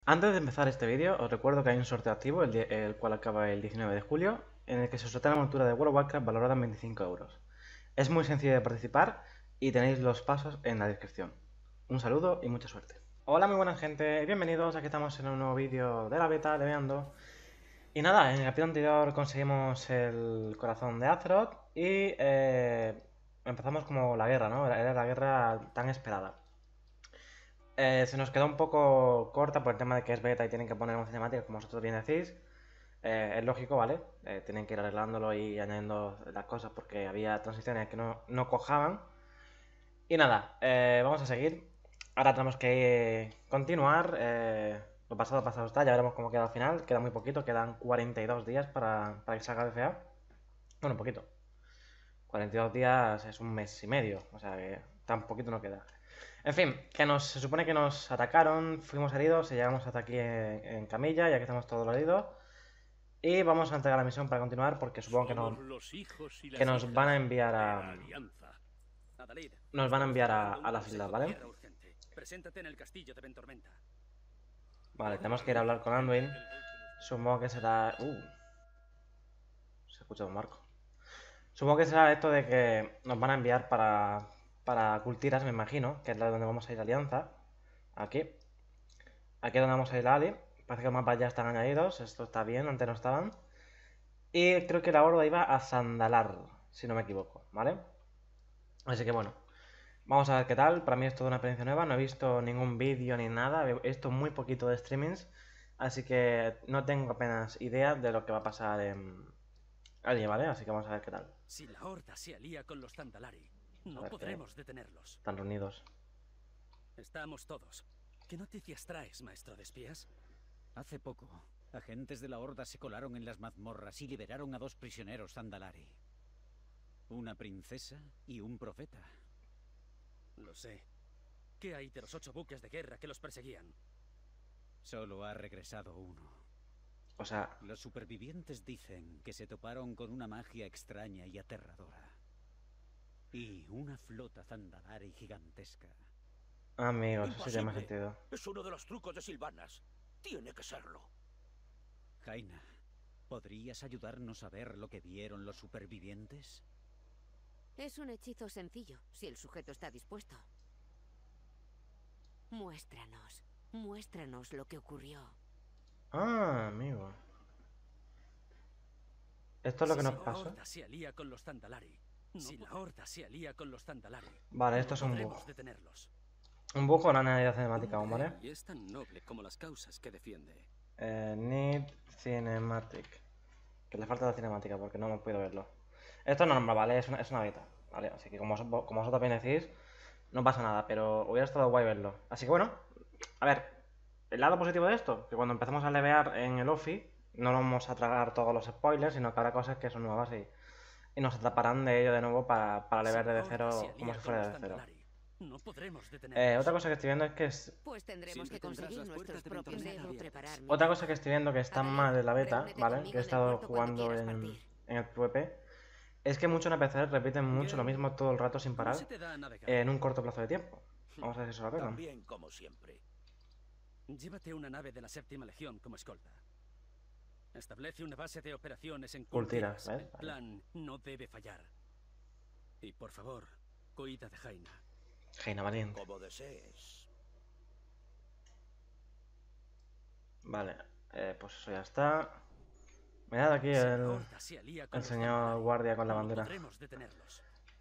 Antes de empezar este vídeo, os recuerdo que hay un sorteo activo, el cual acaba el 19 de julio, en el que se sortea la montura de World of Warcraft valorada en 25 euros. Es muy sencillo de participar y tenéis los pasos en la descripción. Un saludo y mucha suerte. Hola, muy buena gente, bienvenidos, aquí estamos en un nuevo vídeo de la beta, leveando. Y nada, en el capítulo anterior conseguimos el corazón de Azeroth y empezamos como la guerra, ¿no? Era la guerra tan esperada. Se nos quedó un poco corta por el tema de que es beta y tienen que poner un cinemático, como vosotros bien decís. Es lógico, ¿vale? Tienen que ir arreglándolo y añadiendo las cosas porque había transiciones que no cojaban. Y nada, vamos a seguir. Ahora tenemos que continuar. Lo pasado está, ya veremos cómo queda al final. Queda muy poquito, quedan 42 días para que salga el FA. Bueno, un poquito. 42 días es un mes y medio, o sea que tan poquito no queda. En fin, se supone que nos atacaron, fuimos heridos y llegamos hasta aquí en camilla, ya que estamos todos heridos. Y vamos a entregar la misión para continuar porque supongo que, Somos los hijos y que las nos van a hijas enviar de a... la Alianza. Adalid, Nos van a estamos enviar celebrando un a las islas, consejo de ¿vale? guerra urgente. Preséntate en el castillo de Ventormenta. Vale, Por tenemos la que ir a luz hablar con urgente Anduin. del golpe nos Supongo que convertimos. será... se escucha un marco. Supongo que será esto de que nos van a enviar para Cultiras, me imagino, que es la donde vamos a ir a Alianza. Aquí. Aquí es donde vamos a ir a Ali. Parece que los mapas ya están añadidos. Esto está bien, antes no estaban. Y creo que la horda iba a Sandalar, si no me equivoco, ¿vale? Así que bueno, vamos a ver qué tal. Para mí es toda una experiencia nueva. No he visto ningún vídeo ni nada. He visto muy poquito de streamings. Así que no tengo apenas idea de lo que va a pasar allí, ¿vale? Así que vamos a ver qué tal. Si la Horda se alía con los Zandalari, A no ver qué podremos detenerlos. están reunidos. Estamos todos. ¿Qué noticias traes, maestro de espías? Hace poco, agentes de la Horda se colaron en las mazmorras y liberaron a 2 prisioneros Zandalari. Una princesa y un profeta. Lo sé. ¿Qué hay de los 8 buques de guerra que los perseguían? Solo ha regresado uno. O sea, Los supervivientes dicen que se toparon con una magia extraña y aterradora. Y una flota Zandalari gigantesca. amigos, eso sí tiene más Imposible. sentido. Es uno de los trucos de Silvanas. Tiene que serlo. Jaina, ¿podrías ayudarnos a ver lo que vieron los supervivientes? Es un hechizo sencillo, si el sujeto está dispuesto. Muéstranos lo que ocurrió. Ah, amigo. Esto es lo que Si nos la pasó. Horda se alía con los Zandalari, si la Horda se alía con los Zandalari, Vale, esto no es un bug. podremos detenerlos. Un bug o una añadida cinemática Un aún, ¿vale? rey es tan noble como las causas que defiende. Need Cinematic. Que le falta la cinemática porque no hemos podido verlo. Esto es normal, ¿vale? Es una beta, ¿vale? Así que como vosotros bien decís, no pasa nada, pero hubiera estado guay verlo. Así que bueno, a ver, el lado positivo de esto, que cuando empezamos a levear en el OFI, no nos vamos a tragar todos los spoilers, sino que habrá cosas que son nuevas y nos atraparán de ello de nuevo para Si levear la desde Horda se cero, como alía si con fuera los de cero. Zandalari, no podremos detenerlos. Otra cosa que estoy viendo es que Pues tendremos Siempre que tendrás conseguir las nuestros puertas de propios. Ventormenta Debo abiertas. preparar mi Otra plan. cosa que estoy viendo que está Adalid, mal de la beta, reúnete ¿vale? conmigo Que he en el estado puerto cuando jugando quieras partir. en el PvP, es que muchos NPCs repiten mucho lo Geralt, mismo todo el rato sin ¿cómo parar se te da navegar? en un corto plazo de tiempo. Vamos a ver si eso lo arreglan. También como siempre. Llévate una nave de la séptima legión como escolta. Establece una base de operaciones en Cultira, Cultiras. ¿ves? El plan no debe fallar. Y por favor, cuida de Jaina. Jaina valiente. Como desees. Vale, pues eso ya está. Mirad aquí Si la Horda se alía con el los señor Zandalari, guardia con la no bandera. podremos detenerlos.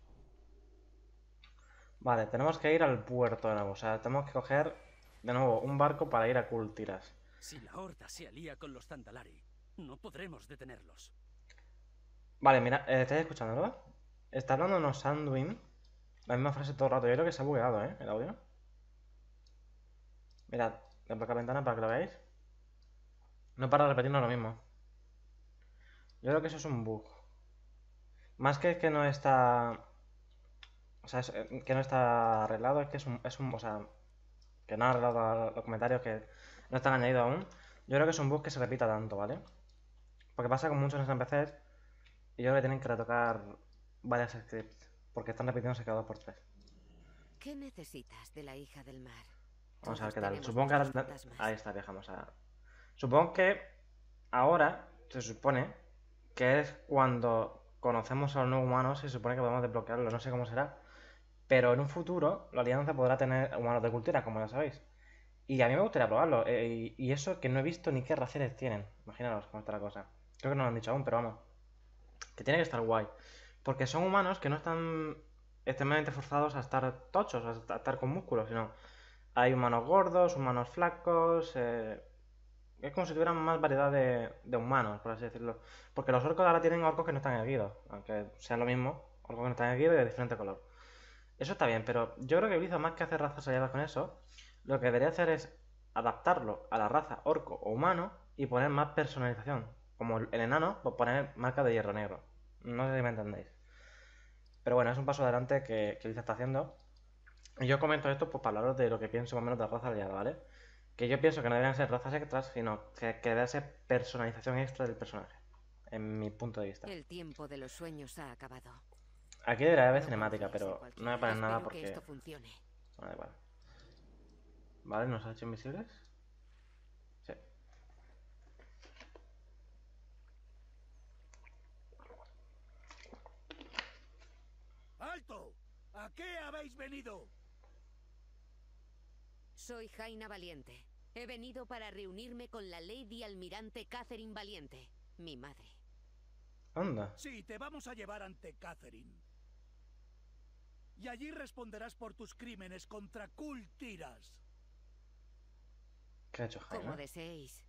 Vale, tenemos que ir al puerto de nuevo. O sea, tenemos que coger de nuevo un barco para ir a Cultiras. Si la Horda se alía con los Zandalari, no podremos detenerlos. Vale, mira, ¿estáis escuchando, verdad? Está hablándonos Sandwin. La misma frase todo el rato. Yo creo que se ha bugueado, ¿eh? El audio. Mirad, le la ventana para que lo veáis. No para de repetirnos lo mismo. Yo creo que eso es un bug. Más que no está... O sea, que no está arreglado, es que o sea, que no ha arreglado los comentarios que no están añadidos aún. Yo creo que es un bug que se repita tanto, ¿vale? Porque pasa con muchos NPCs y yo creo que tienen que retocar varias scripts. Porque están repitiéndose cada 2 por 3. ¿Qué necesitas de la hija del mar? Vamos a ver Todos qué tal. tenemos Supongo que ahora... nuestros fantasmas. Ahí está, viajamos a... Supongo que ahora se supone que es cuando conocemos a los nuevos humanos y se supone que podemos desbloquearlo. No sé cómo será. Pero en un futuro la Alianza podrá tener humanos de cultura, como ya sabéis. Y a mí me gustaría probarlo. Y eso que no he visto ni qué raciones tienen. Imaginaros cómo está la cosa. Creo que no lo han dicho aún, pero vamos. Que tiene que estar guay. Porque son humanos que no están extremadamente forzados a estar tochos, a estar con músculos, sino hay humanos gordos, humanos flacos. Es como si tuvieran más variedad de humanos, por así decirlo. Porque los orcos ahora tienen orcos que no están erguidos. Aunque sea lo mismo, orcos que no están erguidos y de diferente color. Eso está bien, pero yo creo que Blizzard, más que hacer razas aliadas con eso, lo que debería hacer es adaptarlo a la raza orco o humano y poner más personalización. Como el enano, pues poner marca de hierro negro. No sé si me entendéis. Pero bueno, es un paso adelante que Blizzard está haciendo. Y yo comento esto pues para hablaros de lo que pienso más o menos de la raza aliada, ¿vale? Que yo pienso que no deberían ser razas extras, sino que debe ser personalización extra del personaje. En mi punto de vista. El tiempo de los sueños ha acabado. Aquí debería haber No cinemática, confíes en pero cualquiera. no me ponen nada Espero que porque... esto funcione. Bueno, da igual. Vale, ¿nos ha hecho invisibles? Sí. ¡Alto! ¿A qué habéis venido? Soy Jaina Valiente. He venido para reunirme con la Lady Almirante Catherine Valiente, mi madre. Anda. Sí, te vamos a llevar ante Catherine. Y allí responderás por tus crímenes contra Kul Tiras. ¿Qué ha hecho Como Jaina? deseéis.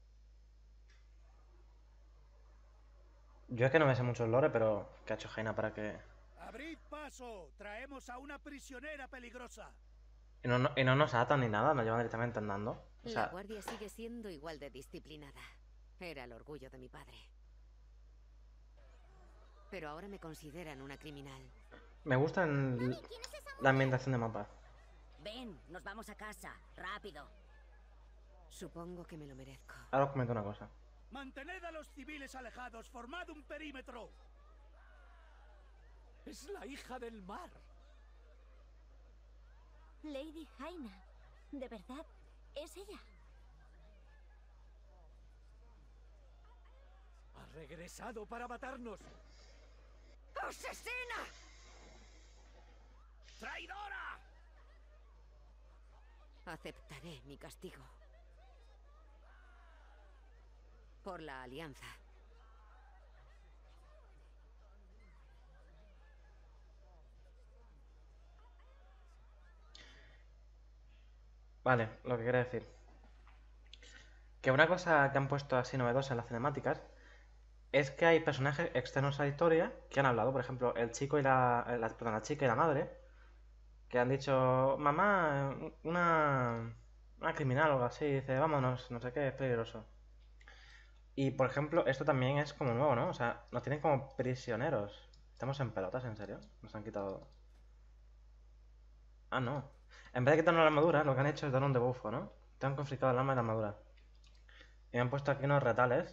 Yo es que no me sé mucho el lore, pero ¿qué ha hecho Jaina para que...? ¡Abrid paso! Traemos a una prisionera peligrosa. Y no nos atan ni nada, nos llevan directamente andando. O La sea, guardia sigue siendo igual de disciplinada. Era el orgullo de mi padre. Pero ahora me consideran una criminal. me gusta la ambientación de mapa. Ven, nos vamos a casa, rápido. Supongo que me lo merezco. Ahora os comento una cosa. Mantened a los civiles alejados, formad un perímetro. Es la hija del mar. Lady Jaina, ¿de verdad es ella? Ha regresado para matarnos. ¡Asesina! ¡Traidora! Aceptaré mi castigo. Por la alianza. Vale, lo que quiero decir. Que una cosa que han puesto así novedosa en las cinemáticas es que hay personajes externos a la historia que han hablado. Por ejemplo, el chico y perdón, la chica y la madre. Que han dicho, mamá, una criminal o algo así. Dice, vámonos, no sé qué, es peligroso. Y por ejemplo, esto también es como nuevo, ¿no? O sea, nos tienen como prisioneros. ¿Estamos en pelotas, en serio? Nos han quitado... Ah, no. En vez de quitarnos la armadura, lo que han hecho es dar un debuffo, ¿no? Te han confiscado el arma y la armadura. Y me han puesto aquí unos retales.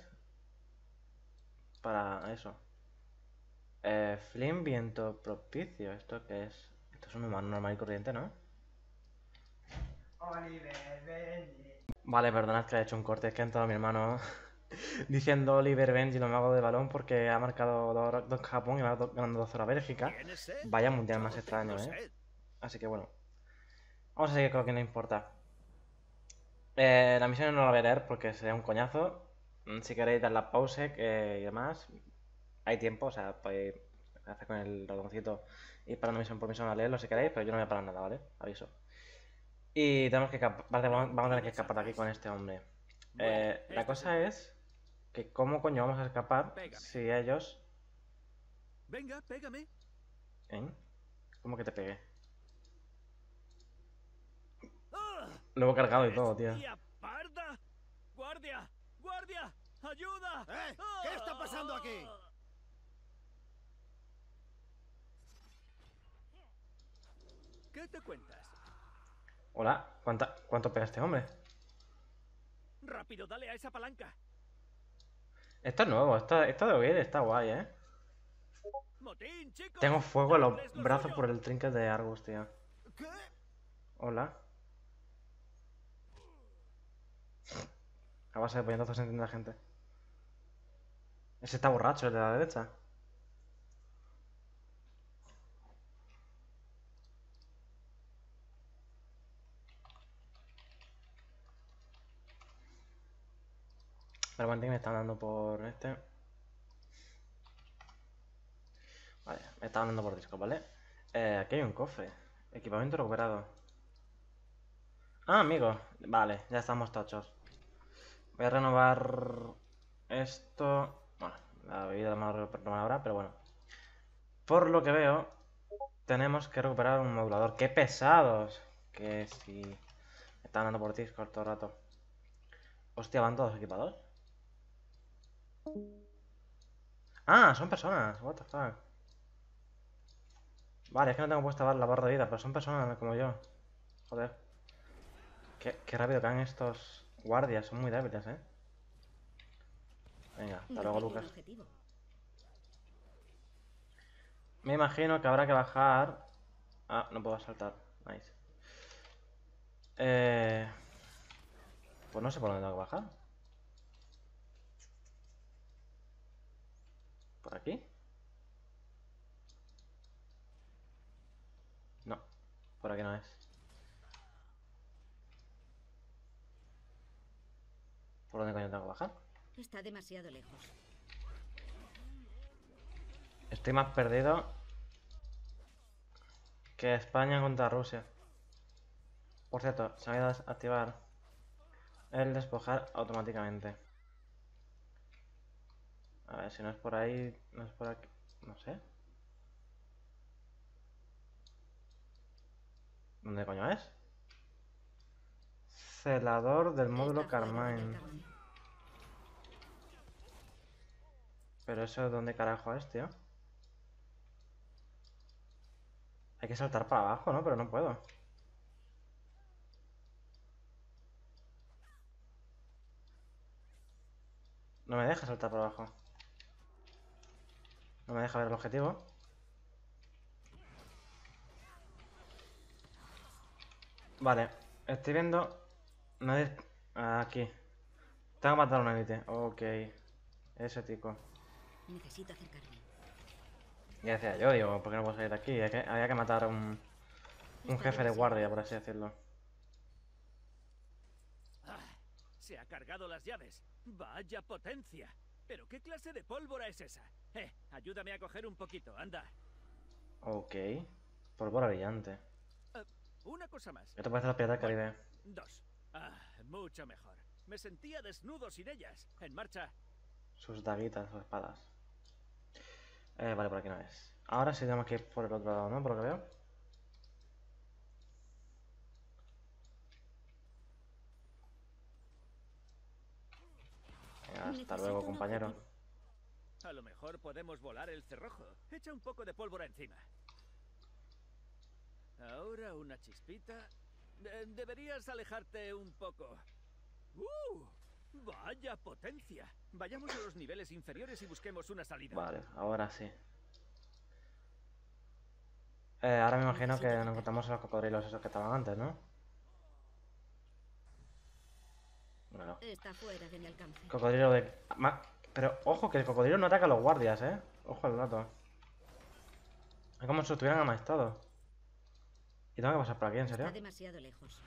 Para eso. Flynn, viento propicio. ¿Esto qué es? Esto es un humano normal y corriente, ¿no? Oliver Benji. Vale, perdonad que he hecho un corte. Es que ha entrado mi hermano diciendo Oliver Benji, lo mago de balón, porque ha marcado 2 Japón y va ganando 2-0 a Bélgica. Vaya mundial más extraño, ¿eh? Así que bueno. Vamos a seguir con lo que no importa. La misión no la voy a leer porque sería un coñazo. Si queréis dar la pause y demás, hay tiempo, o sea, podéis hacer con el ratoncito y parando misión por misión a leerlo si queréis, pero yo no voy a parar nada, ¿vale? Aviso. Y tenemos que vamos a tener que escapar de aquí con este hombre. La cosa es que cómo coño vamos a escapar si ellos... Venga, pégame. ¿Eh? ¿Cómo que te pegué? Lo he cargado y todo, tío. ¡Bestia parda! ¡Guardia! ¡Guardia! ¡Ayuda! ¿Qué está pasando aquí? ¿Qué te cuentas? Hola, ¿cuánto pega este hombre? ¡Rápido, dale a esa palanca! Esto es nuevo, esto de oír está guay, ¿eh? ¡Motín, chicos! Tengo fuego en los ¡Dadles lo brazos suyo! por el trinket de Argus, tío. ¿Qué? Hola. A base de puñetazos entiende la gente. Ese está borracho, el de la derecha. Pero bueno, me están dando por este. Vale, me están dando por disco, ¿vale? Aquí hay un cofre. Equipamiento recuperado. Ah, amigo. Vale, ya estamos tochos. Voy a renovar esto. Bueno, la bebida la vamos a renovar ahora, pero bueno. Por lo que veo, tenemos que recuperar un modulador. ¡Qué pesados! Que si... Me están dando por Discord todo el rato. Hostia, ¿van todos equipados? Ah, son personas. What the fuck. Vale, es que no tengo puesta la barra de vida, pero son personas como yo. Joder. Qué rápido caen estos guardias. Son muy débiles, ¿eh? Venga, hasta luego, Lucas. Me imagino que habrá que bajar... Ah, no puedo saltar. Nice. Pues no sé por dónde tengo que bajar. ¿Por aquí? No, por aquí no es. ¿Por dónde coño tengo que bajar? Está demasiado lejos. Estoy más perdido que España contra Rusia. Por cierto, se me ha ido a activar el despojar automáticamente. A ver, si no es por ahí, no es por aquí, no sé. ¿Dónde coño es? Celador del módulo Carmine. Pero eso, ¿dónde carajo es, tío? Hay que saltar para abajo, ¿no? Pero no puedo. No me deja saltar para abajo. No me deja ver el objetivo. Vale, estoy viendo... Nadie... Aquí. Tengo que matar a una élite. Ok. Ese tipo. Necesito acercarme. Ya decía yo, digo, ¿por qué no puedo salir de aquí? Había que matar a un jefe de guardia, por así decirlo. Se ha cargado las llaves. ¡Vaya potencia! ¿Pero qué clase de pólvora es esa? Ayúdame a coger un poquito, anda. Ok. Pólvora brillante. Una cosa más. Esto parece la Pirata del Caribe. 2. Mucho mejor. Me sentía desnudo sin ellas. En marcha. Sus daguitas o espadas. Vale, por aquí no es. Ahora sí tenemos que ir por el otro lado, ¿no? Por lo que veo. Venga, hasta luego, compañero. A lo mejor podemos volar el cerrojo. Echa un poco de pólvora encima. Ahora una chispita. Deberías alejarte un poco. ¡Vaya potencia! Vayamos a los niveles inferiores y busquemos una salida. Vale, ahora sí. Ahora me imagino que nos encontramos a los cocodrilos esos que estaban antes, ¿no? Bueno. Está fuera de mi alcance. Cocodrilo de... Pero ojo, que el cocodrilo no ataca a los guardias, ¿eh? Ojo al dato. Es como si estuvieran amaestados. ¿Y tengo que pasar por aquí, en serio? Está demasiado lejos.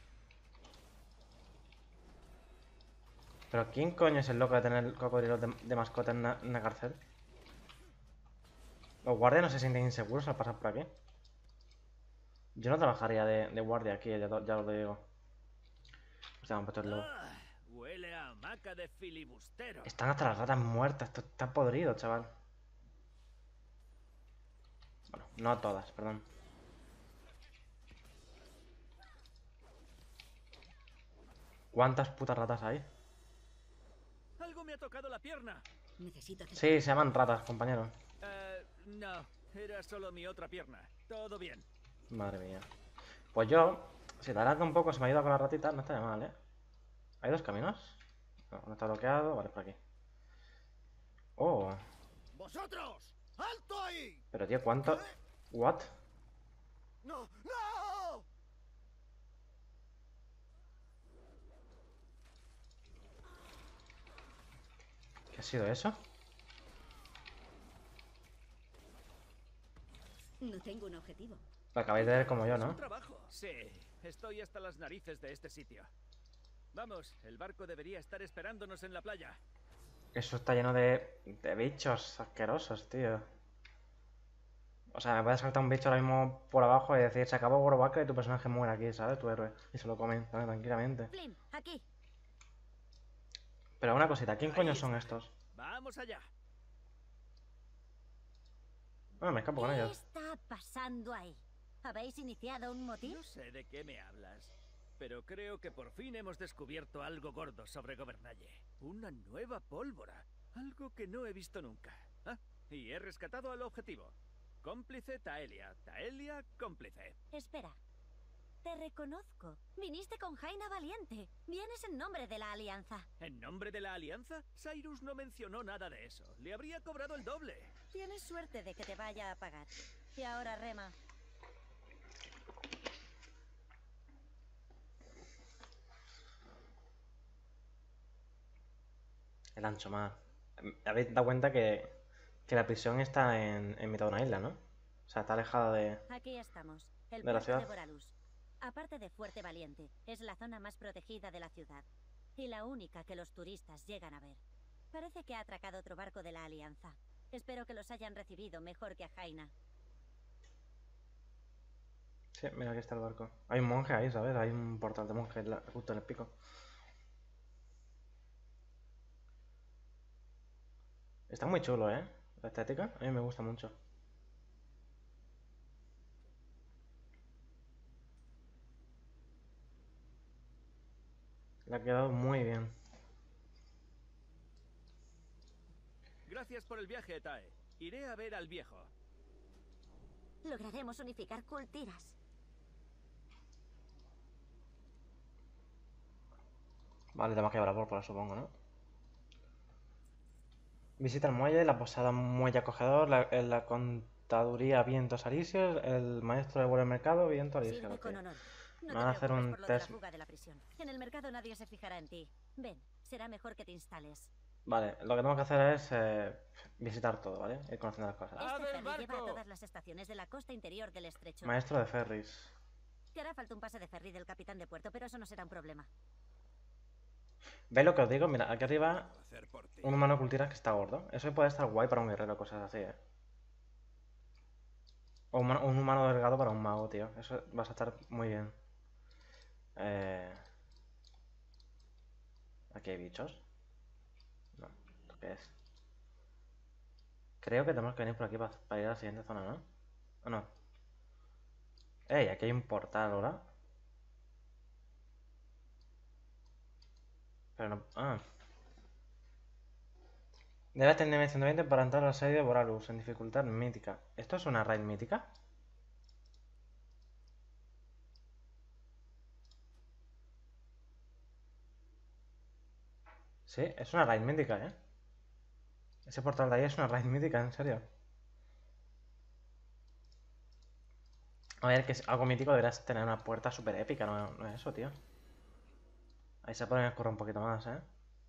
¿Pero quién coño es el loco de tener cocodrilos de mascota en una cárcel? Los guardias no se sienten inseguros al pasar por aquí. Yo no trabajaría de guardia aquí, ya lo digo. Hostia, me han puesto el lobo. Huele a hamaca de filibustero. Están hasta las ratas muertas, esto está podrido, chaval. Bueno, no todas, perdón. ¿Cuántas putas ratas hay? Algo me ha tocado la pierna. Necesito acercarme. Sí, se llaman ratas, compañero. No, era solo mi otra pierna. Todo bien. Madre mía. Pues yo, si te alarga un poco, se me ha ido con las ratitas, no estaría mal, ¿eh? ¿Hay dos caminos? No está bloqueado, vale, por aquí. Oh. ¡Vosotros! ¡Alto ahí! Pero tío, ¿cuánto? ¿What? ¡No! ¡No! ¿Qué ha sido eso? No tengo un objetivo. Lo acabáis de ver como yo, Es un ¿no? trabajo. Sí, estoy hasta las narices de este sitio. Vamos, el barco debería estar esperándonos en la playa. Eso está lleno de bichos asquerosos, tío. O sea, me puede saltar un bicho ahora mismo por abajo y decir, se acabó World of Warcraft y tu personaje muere aquí, ¿sabes? Tu héroe. Y se lo comen, ¿sabes? Tranquilamente. Flynn, aquí. Pero una cosita, ¿quién Ahí coño son está. estos? Vamos allá. Ah, me escapo con ¿Qué ellos. está pasando ahí? ¿Habéis iniciado un motín? No sé de qué me hablas, pero creo que por fin hemos descubierto algo gordo sobre Gobernalle. Una nueva pólvora. Algo que no he visto nunca. Ah, y he rescatado al objetivo. Cómplice Taelia. Taelia, cómplice. Espera. Te reconozco. Viniste con Jaina Valiente. Vienes en nombre de la Alianza. ¿En nombre de la Alianza? Cyrus no mencionó nada de eso. Le habría cobrado el doble. Tienes suerte de que te vaya a pagar. Y ahora rema. El ancho mar. ¿Habéis dado cuenta que la prisión está en mitad de una isla, ¿no? O sea, está alejada de... Aquí estamos. El De la puerto ciudad. de Boralus. Aparte de Fuerte Valiente, es la zona más protegida de la ciudad. Y la única que los turistas llegan a ver. Parece que ha atracado otro barco de la Alianza. Espero que los hayan recibido mejor que a Jaina. Sí, mira, aquí está el barco. Hay un monje ahí, ¿sabes? Hay un portal de monje justo en el pico. Está muy chulo, ¿eh? La estética, a mí me gusta mucho. Le ha quedado muy bien. Gracias por el viaje, Tae. Iré a ver al viejo. Lograremos unificar Kultiras. Vale, tenemos que llevar a pólvora, supongo, ¿no? Visita el muelle, la posada muelle acogedor, la contaduría Vientos Alisios, el maestro de vuelo del mercado Viento Alisio. Sirve Ok. con honor. No Me te van a hacer preocupes un por lo de la test. fuga de la prisión. En el mercado nadie se fijará en ti. Ven, será mejor que te instales. Vale, lo que tengo que hacer es visitar todo, ¿vale? Ir conociendo las cosas. ¡Ah, Este del ferry lleva a barco! todas las estaciones de la costa interior del estrecho. Maestro de ferries. Te hará falta un pase de ferry del capitán de puerto, pero eso no será un problema. ¿Veis lo que os digo? Mira, aquí arriba Hacer por ti. un humano cultista que está gordo. Eso puede estar guay para un guerrero, cosas así, ¿eh? O un humano delgado para un mago, tío. Eso va a estar muy bien. ¿Aquí hay bichos? No. ¿Esto qué es? Creo que tenemos que venir por aquí para ir a la siguiente zona, ¿no? ¿O no? ¡Ey! Aquí hay un portal, ¿verdad? Pero no... Ah. Debes tener nivel 120 para entrar al asedio de Boralus en dificultad mítica. ¿Esto es una raid mítica? Sí, es una raid mítica, ¿eh? Ese portal de ahí es una raid mítica, en serio. A ver, que es algo mítico deberías tener una puerta súper épica, no es eso, tío. Ahí se pueden escurrir un poquito más, ¿eh?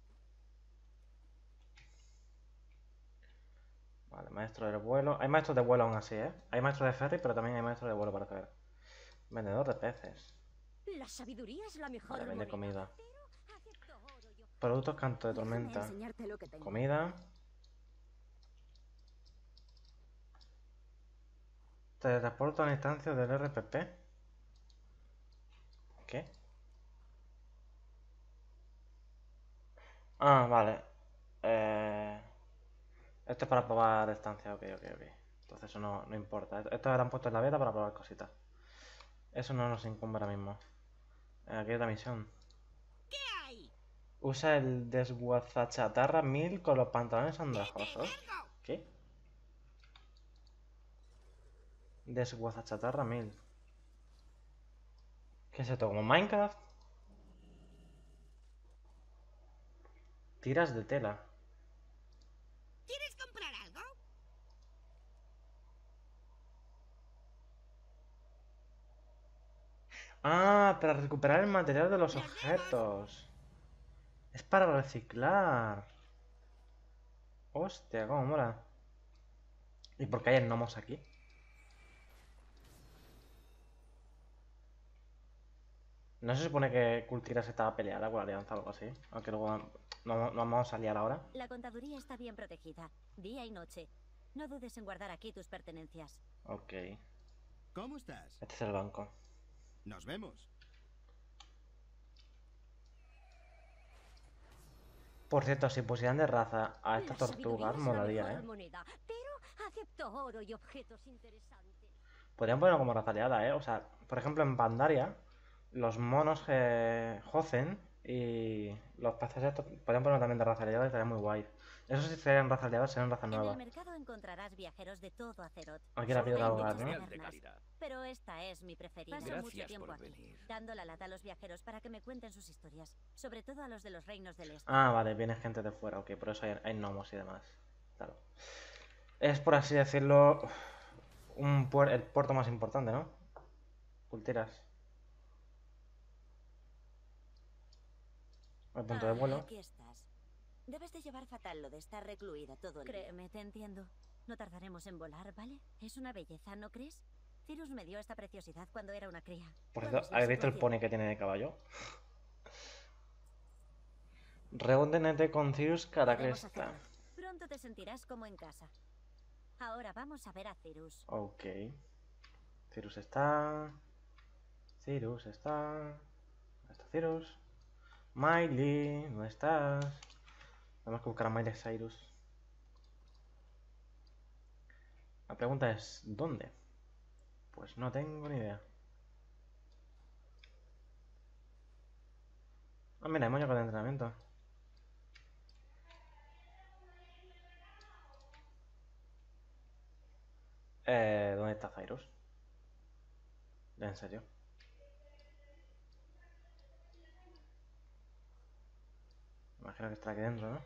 Vale, maestro del vuelo. Hay maestros de vuelo aún así, ¿eh? Hay maestros de ferry, pero también hay maestros de vuelo para hacer. Vendedor de peces. La sabiduría es la mejor Vale, vende moneda. comida. Productos canto de Déjame tormenta. enseñarte lo que tengo. Comida. Teletransporta a una instancia del RPP. ¿Qué? Ah, vale. Esto es para probar estancia, ok. Entonces eso no importa. Esto lo han puesto en la beta para probar cositas. Eso no nos incumbe ahora mismo. Aquí hay otra misión. ¿Qué hay? Usa el desguazachatarra 1000 con los pantalones andrajosos. ¿Qué? Desguazachatarra 1000. ¿Qué es esto? ¿Como Minecraft? Tiras de tela. ¿Quieres comprar algo? Ah, para recuperar el material de los objetos. Es para reciclar. Hostia, cómo mola. ¿Y por qué hay gnomos aquí? ¿No se supone que Kultiras estaba peleada con la alianza o algo así? Aunque luego no vamos a liar ahora. La contaduría está bien protegida, día y noche. No dudes en guardar aquí tus pertenencias. Ok. ¿Cómo estás? Este es el banco. Nos vemos. Por cierto, si pusieran de raza a estas La sabiduría tortugas, es la molaría, mejor ¿eh? moneda, pero acepto oro y objetos interesantes. Podrían ponerlo como raza aliada, ¿eh? O sea, por ejemplo, en Pandaria, los monos Hozen y los peces estos podrían ponerlo también de raza aliada y estaría muy guay. Eso sí serían raza aliada, serían raza En el nueva. mercado encontrarás viajeros de todo Azeroth. Aquí la Solo piedra hay ahogar, muchas ¿no? Señal de tabernas, calidad. pero esta es mi preferida. Paso mucho Gracias tiempo por aquí, venir. dando la lata a los viajeros para que me cuenten sus historias, sobre todo a los de los reinos del este. Ah, vale, viene gente de fuera, ok, por eso hay gnomos y demás. Claro. Es, por así decirlo, el puerto más importante, ¿no? Kultiras. El punto de vuelo. Aquí estás. Debes de llevar fatal lo de estar recluida todo el día. Créeme, te entiendo. No tardaremos en volar, ¿vale? Es una belleza, ¿no crees? Cyrus me dio esta preciosidad cuando era una cría. Por ¿Cuál cierto, es la ¿habéis visto el situación? pony que tiene de caballo? Reúnete con Cyrus Podemos Cataclysm. hacerlo. Pronto te sentirás como en casa. Ahora vamos a ver a Cyrus. Ok. Cyrus está. Cyrus está. ¿Dónde está Cyrus? Miley, ¿dónde estás? Tenemos que buscar a Miley Cyrus. La pregunta es, ¿dónde? Pues no tengo ni idea. Ah, mira, hay muñecos de entrenamiento. ¿Dónde está Cyrus? ¿Ya en serio? Imagino que está aquí dentro, ¿no?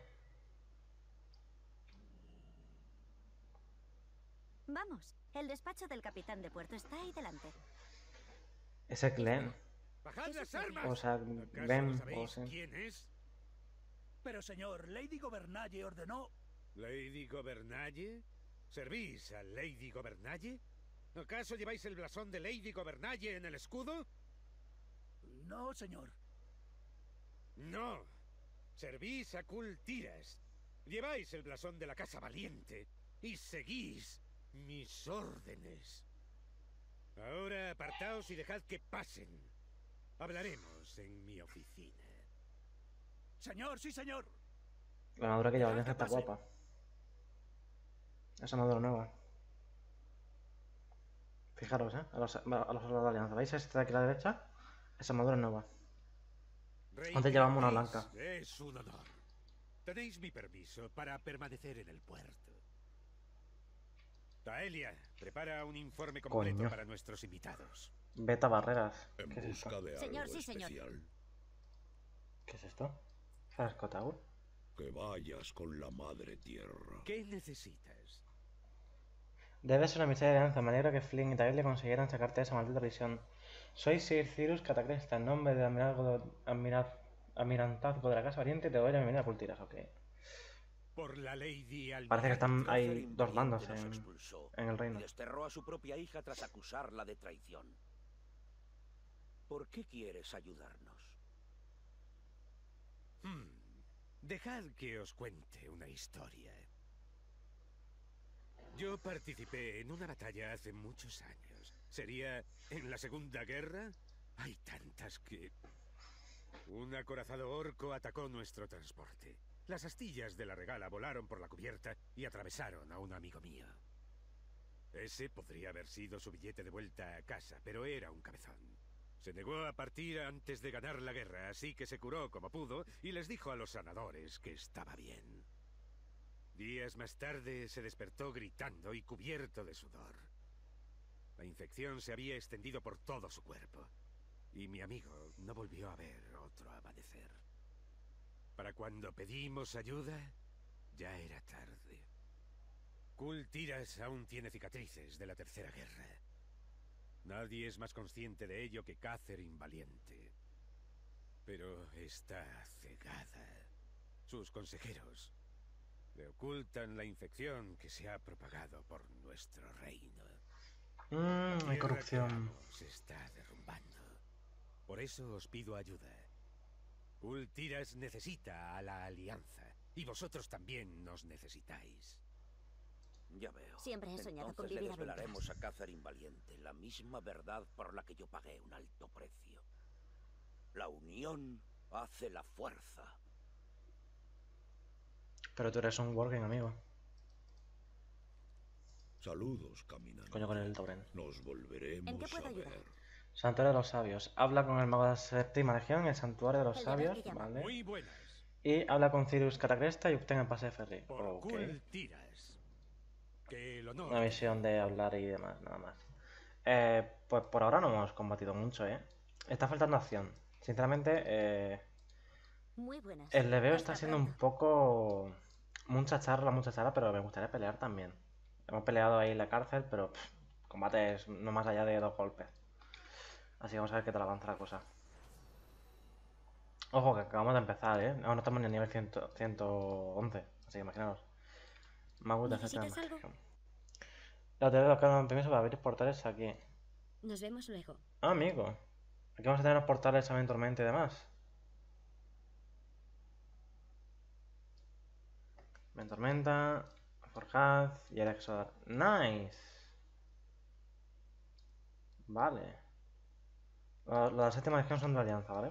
Vamos, el despacho del capitán de puerto está ahí delante. Ese Glenn. ¡Bajad las armas! O sea, ¿Acaso Glenn. no O sabéis sea. quién es? Pero señor, Lady Gobernalle ordenó... ¿Lady Gobernalle? ¿Servís a Lady Gobernalle? ¿Acaso lleváis el blasón de Lady Gobernalle en el escudo? No, señor. No. Servís a Kultiras. Lleváis el blasón de la Casa Valiente. Y seguís mis órdenes. Ahora apartaos y dejad que pasen. Hablaremos en mi oficina. Señor, sí, señor. La armadura que lleva Dejad Alianza que está pase. guapa. Esa armadura nueva. Fijaros, a los soldados de Alianza. ¿Veis esta de aquí a la derecha? Esa armadura es nueva. Rey Antes llevamos una Gratis, blanca. Es un honor. Tenéis mi permiso para permanecer en el puerto. Taelia, prepara un informe completo Coño. para nuestros invitados. Beta barreras. En ¿Qué es esto? busca de Señor, algo sí, señor. especial. ¿Qué es esto? ¿Frescotaur? Que vayas con la madre tierra. ¿Qué necesitas? Debes ser una misión de alianza. Me alegro que Flynn y Taelia consiguieran sacarte de esa maldita prisión. Soy Sir Cyrus Cataclysm, en nombre del almirantazgo de la Casa Valiente, te doy la bienvenida a Kultiras, ok. Por la Lady Almirante. Parece que están ahí Catherine dos bandos Valiente nos en expulsó el reino. y desterró a su propia hija tras acusarla de traición. ¿Por qué quieres ayudarnos? Dejad que os cuente una historia. Yo participé en una batalla hace muchos años. ¿Sería en la Segunda Guerra? Hay tantas que... Un acorazado orco atacó nuestro transporte. Las astillas de la regala volaron por la cubierta y atravesaron a un amigo mío. Ese podría haber sido su billete de vuelta a casa, pero era un cabezón. Se negó a partir antes de ganar la guerra, así que se curó como pudo y les dijo a los sanadores que estaba bien. Días más tarde se despertó gritando y cubierto de sudor. La infección se había extendido por todo su cuerpo. Y mi amigo no volvió a ver otro amanecer. Para cuando pedimos ayuda, ya era tarde. Kultiras aún tiene cicatrices de la Tercera Guerra. Nadie es más consciente de ello que Catherine Valiente. Pero está cegada. Sus consejeros Le ocultan la infección que se ha propagado por nuestro reino. Hay corrupción. Se está derrumbando. Por eso os pido ayuda. Kul Tiras necesita a la Alianza. Y vosotros también nos necesitáis. Ya veo. Siempre he soñado con Entonces le vivir desvelaremos aventuras. a Catherine Valiente la misma verdad por la que yo pagué un alto precio. La unión hace la fuerza. Pero tú eres un working, amigo. Saludos, caminante. Coño, con el Tauren. Nos volveremos ¿En qué puedo a ayudar? ver. Santuario de los Sabios. Habla con el mago de la séptima legión, el Santuario de los El deber Sabios, que llama. ¿vale? Muy buenas. Y habla con Cyrus Catacresta y obtenga el pase de Ferry. Por Ok. Kul Tiras. Que el honor... Una misión de hablar y demás, nada más. Pues por ahora no hemos combatido mucho, ¿eh? Está faltando acción. Sinceramente, Muy buenas. el leveo Hasta está siendo un pronto. poco... Mucha charla, pero me gustaría pelear también. Hemos peleado ahí en la cárcel, pero combates no más allá de 2 golpes. Así que vamos a ver qué tal avanza la cosa. Ojo, que acabamos de empezar, ¿eh? No estamos ni a nivel 111, así que imaginaos. Magus de ¿Necesitas Efecto de algo? Magia. La teoría de los cargos permiso para abrir portales aquí. Nos vemos luego. Ah, amigo. Aquí vamos a tener los portales a Tormenta y demás. Tormenta, Forjaz y el Exodar. Nice. Vale. Los de la séptima legión son de la alianza, ¿vale?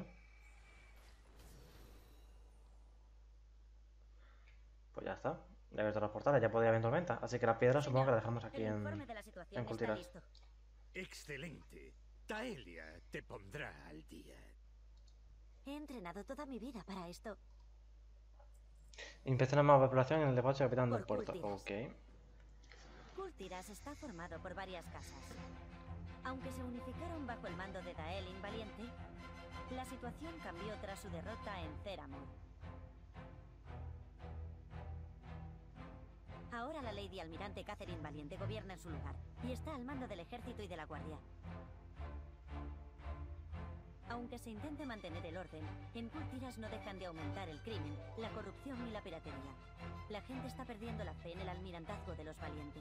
Pues ya está. Ya he abierto los portales, ya podía haber tormenta. Así que la piedra supongo que la dejamos aquí El en informe de la situación Kul está Tiras. listo. Excelente. Taelia te pondrá al día. He entrenado toda mi vida para esto. Inspecciona más población en el despacho del capitán del Por Kul puerto. Tiras. Ok. Kul Tiras está formado por varias casas. Aunque se unificaron bajo el mando de Daelin Valiente, la situación cambió tras su derrota en Theramore. Ahora la Lady Almirante Catherine Valiente gobierna en su lugar y está al mando del ejército y de la guardia. Aunque se intente mantener el orden, en Kul Tiras no dejan de aumentar el crimen, la corrupción y la piratería. La gente está perdiendo la fe en el almirantazgo de los Valiente.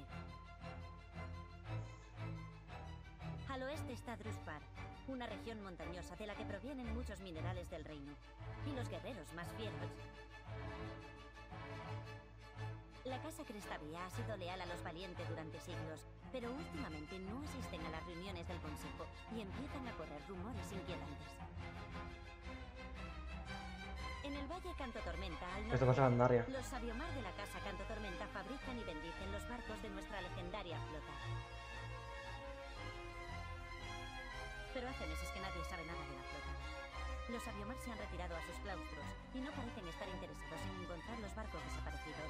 Al oeste está Druspar, una región montañosa de la que provienen muchos minerales del reino, y los guerreros más fieros. La casa Crestavia ha sido leal a los Valiente durante siglos, pero últimamente no asisten a las reuniones del consejo y empiezan a correr rumores inquietantes. En el Valle Canto Tormenta, al Esto pasa en Andaria. los Sabiomar de la casa Canto Tormenta fabrican y bendicen los barcos de nuestra legendaria flota. Pero hace meses que nadie sabe nada de la flota. Los Sabiomar se han retirado a sus claustros y no parecen estar interesados en encontrar los barcos desaparecidos.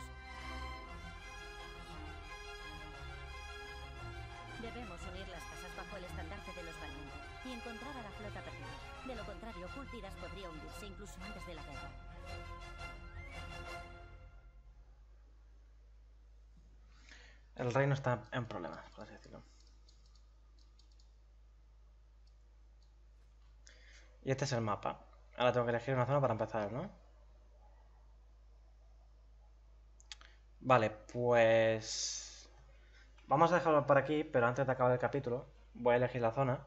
Debemos unir las casas bajo el estandarte de los Valientes y encontrar a la flota perdida. De lo contrario, Kul Tiras podría hundirse incluso antes de la guerra. El reino está en problemas, por así decirlo. Y este es el mapa. Ahora tengo que elegir una zona para empezar, ¿no? Vale, pues... Vamos a dejarlo por aquí, pero antes de acabar el capítulo voy a elegir la zona.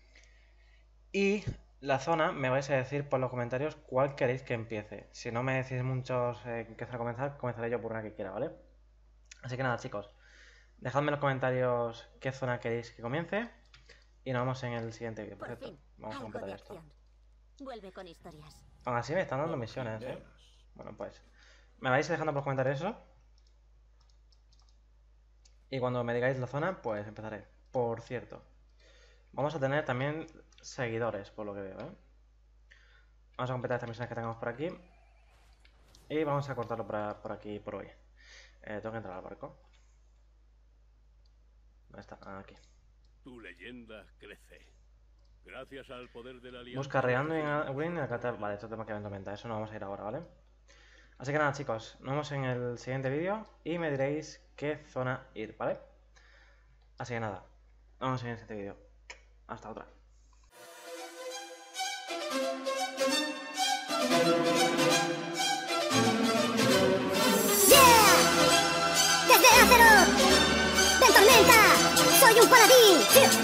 Y la zona me vais a decir por los comentarios cuál queréis que empiece. Si no me decís muchos en qué zona comenzar, comenzaré yo por una que quiera, ¿vale? Así que nada, chicos. Dejadme en los comentarios qué zona queréis que comience. Y nos vemos en el siguiente vídeo. Por Perfecto. fin, Vamos a algo completar de esto. acción. Vuelve con historias. Aún así me están dando misiones, ¿eh? Bueno, pues... Me vais dejando por los comentarios eso. Y cuando me digáis la zona, pues empezaré. Por cierto, vamos a tener también seguidores, por lo que veo, ¿eh? Vamos a completar estas misiones que tengamos por aquí. Y vamos a cortarlo por aquí por hoy. Tengo que entrar al barco. ¿Dónde está? Ah, aquí. Tu leyenda crece. Gracias al poder de la alianza. Busca Reando en Green y Alcatar. Vale, esto tema que tormenta. Eso no vamos a ir ahora, ¿vale? Así que nada, chicos. Nos vemos en el siguiente vídeo. Y me diréis qué zona ir, ¿vale? Así que nada. Nos vemos en el siguiente vídeo. Hasta otra. Yeah! de Azeroth! ¡De tormenta! ¡Soy un paladín!